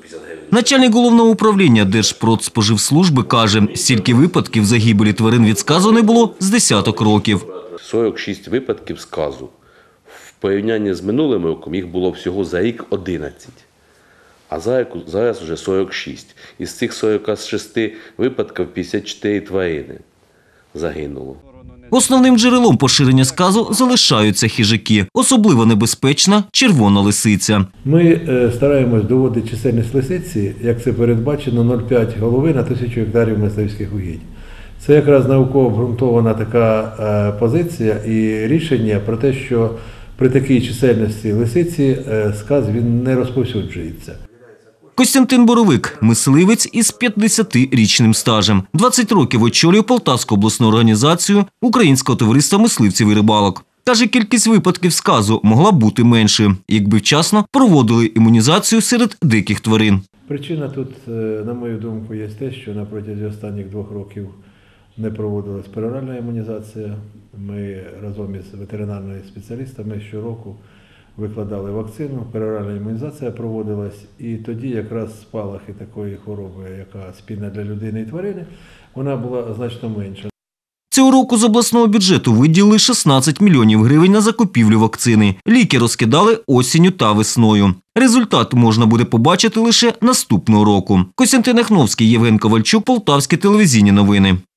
Начальник головного управління Держпродспоживслужби каже, стільки випадків загибелі тварин від сказу не було з десяток років. 46 випадків сказу. В порівнянні з минулим роком їх було всього за рік 11. А зараз вже 46. Із цих 46 випадків 54 тварини загинуло. Основним джерелом поширення сказу залишаються хижаки. Особливо небезпечна червона лисиця. Ми стараємось доводити чисельність лисиці, як це передбачено, 0,5 голови на 1000 гектарів мисливських угідь. Це якраз науково обґрунтована така позиція і рішення про те, що при такій чисельності лисиці сказ він не розповсюджується. Костянтин Боровик – мисливець із 50-річним стажем. 20 років очолює Полтавську обласну організацію Українського товариства мисливців і рибалок. Каже, кількість випадків сказу могла б бути меншою, якби вчасно проводили імунізацію серед диких тварин. Причина тут, на мою думку, є те, що на протязі останніх 2 років не проводилась пероральна імунізація. Ми разом із ветеринарними спеціалістами щороку викладали вакцину, пероральна імунізація проводилась, і тоді якраз спалахи такої хвороби, яка спільна для людини і тварини, вона була значно менша. Цього року з обласного бюджету виділили 16 мільйонів гривень на закупівлю вакцини. Ліки розкидали осінню та весною. Результат можна буде побачити лише наступного року. Костянтин Яхновський, Євген Ковальчук, Полтавські телевізійні новини.